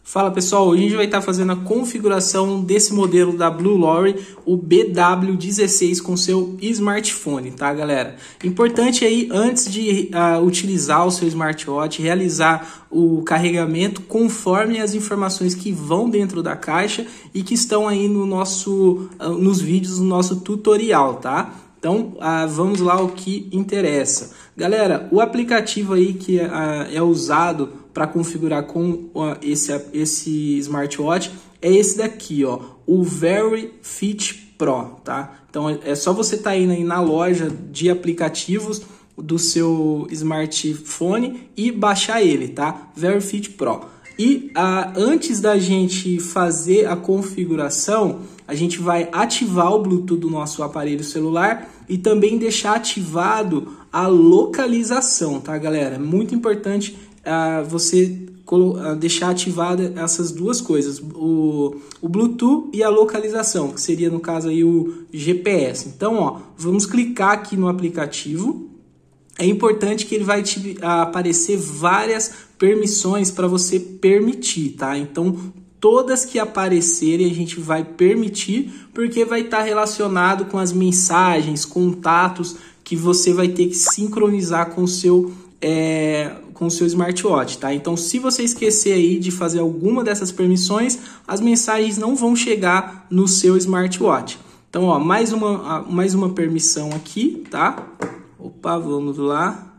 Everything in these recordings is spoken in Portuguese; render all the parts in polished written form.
Fala pessoal, hoje a gente vai estar fazendo a configuração desse modelo da Bluelore, o BW16 com seu smartphone, tá galera? Importante aí, antes de utilizar o seu smartwatch, realizar o carregamento conforme as informações que vão dentro da caixa e que estão aí no nos vídeos do nosso tutorial, tá? Então, vamos lá ao que interessa. Galera, o aplicativo aí que é usado para configurar com esse smartwatch é esse daqui, ó, o Very Fit Pro, tá? Então, é só você estar indo aí na loja de aplicativos do seu smartphone e baixar ele, tá? Very Fit Pro. E antes da gente fazer a configuração, a gente vai ativar o Bluetooth do nosso aparelho celular e também deixar ativado a localização, tá galera? É muito importante você deixar ativada essas duas coisas, o Bluetooth e a localização, que seria no caso aí o GPS. Então, ó, vamos clicar aqui no aplicativo. É importante que ele vai aparecer várias permissões para você permitir, tá? Então, todas que aparecerem a gente vai permitir, porque vai estar relacionado com as mensagens, contatos que você vai ter que sincronizar com o seu smartwatch, tá? Então, se você esquecer aí de fazer alguma dessas permissões, as mensagens não vão chegar no seu smartwatch. Então, ó, mais uma permissão aqui, tá? Opa, vamos lá.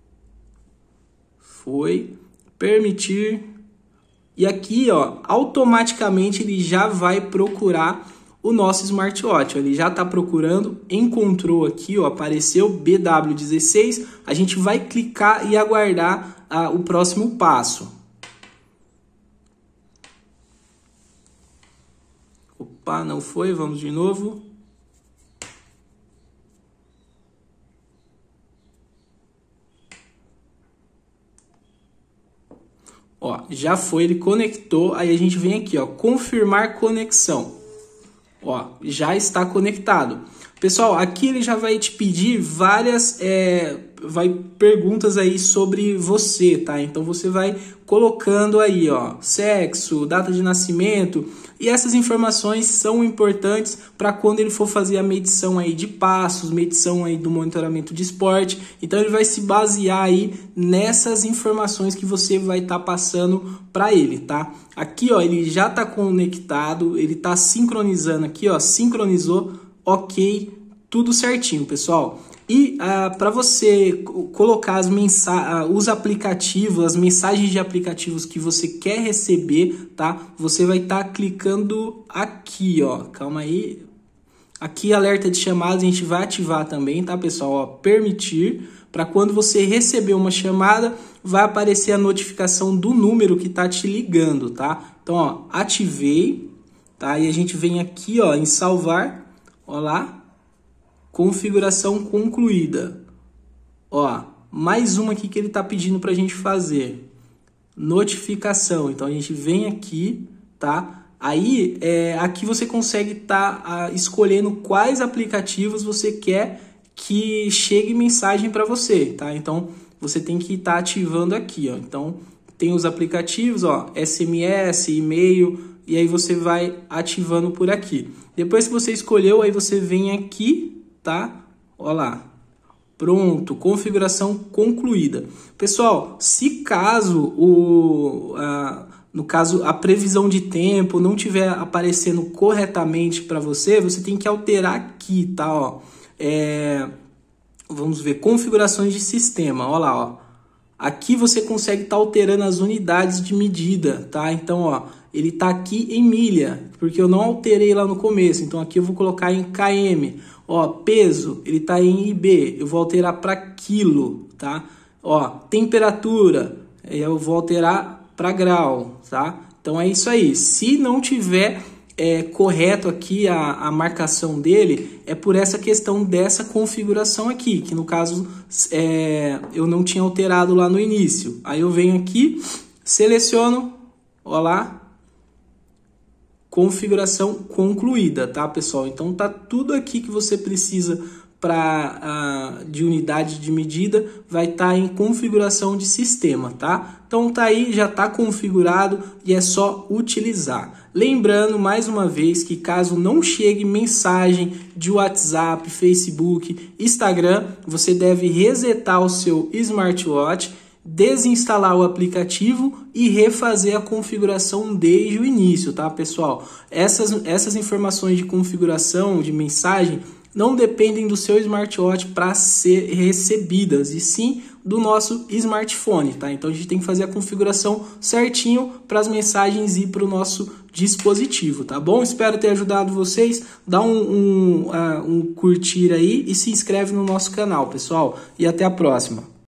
Foi. Permitir. E aqui, ó, automaticamente ele já vai procurar o nosso smartwatch. Ele já está procurando, encontrou aqui, ó, apareceu BW16. A gente vai clicar e aguardar o próximo passo. Opa, não foi. Vamos de novo. Ó, já foi, ele conectou, aí a gente vem aqui, ó, confirmar conexão. Ó, já está conectado. Pessoal, aqui ele já vai te pedir várias perguntas aí sobre você, tá? Então você vai colocando aí, ó, sexo, data de nascimento, e essas informações são importantes para quando ele for fazer a medição aí de passos, medição aí do monitoramento de esporte. Então ele vai se basear aí nessas informações que você vai estar passando para ele, tá? Aqui, ó, ele já está conectado, ele está sincronizando aqui, ó, sincronizou, ok, tudo certinho, pessoal. E para você colocar os aplicativos, as mensagens de aplicativos que você quer receber, tá? Você vai estar clicando aqui, ó. Calma aí. Aqui, alerta de chamadas, a gente vai ativar também, tá, pessoal? Ó, permitir. Para quando você receber uma chamada, vai aparecer a notificação do número que tá te ligando, tá? Então, ó, ativei, tá? E a gente vem aqui, ó, em salvar, ó lá. Configuração concluída. Ó, mais uma aqui que ele está pedindo para a gente fazer. Notificação. Então a gente vem aqui, tá? Aí aqui você consegue estar escolhendo quais aplicativos você quer que chegue mensagem para você, tá? Então você tem que estar ativando aqui, ó. Então tem os aplicativos, ó, SMS, e-mail, e aí você vai ativando por aqui. Depois que você escolheu, aí você vem aqui, tá? Olha lá. Pronto, configuração concluída. Pessoal, se caso no caso a previsão de tempo não estiver aparecendo corretamente para você, você tem que alterar aqui, tá? Ó, vamos ver, configurações de sistema. Olha lá, ó. Aqui você consegue estar alterando as unidades de medida, tá? Então, ó, ele tá aqui em milha, porque eu não alterei lá no começo. Então aqui eu vou colocar em km. Ó, peso, ele tá em IB, eu vou alterar para quilo, tá? Ó, temperatura, eu vou alterar para grau, tá? Então é isso aí. Se não tiver correto aqui a marcação dele, é por essa questão dessa configuração aqui, que no caso eu não tinha alterado lá no início. Aí eu venho aqui, seleciono, ó lá, configuração concluída, tá, pessoal? Então tá tudo aqui que você precisa de unidade de medida vai estar em configuração de sistema, tá? Então tá aí, já está configurado e é só utilizar. Lembrando mais uma vez que caso não chegue mensagem de WhatsApp, Facebook, Instagram, você deve resetar o seu smartwatch, desinstalar o aplicativo e refazer a configuração desde o início, tá, pessoal? Essas informações de configuração de mensagem não dependem do seu smartwatch para ser recebidas, e sim do nosso smartphone, tá? Então a gente tem que fazer a configuração certinho para as mensagens ir para o nosso dispositivo, tá bom? Espero ter ajudado vocês. Dá um curtir aí e se inscreve no nosso canal, pessoal. E até a próxima.